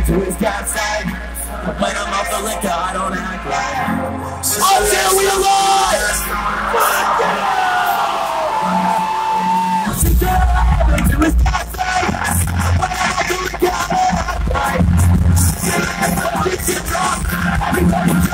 to his cat side. When I'm off the liquor, I don't act like until we alive! Fuck you! To his cat side. When I'm off the liquor, I don't act like everybody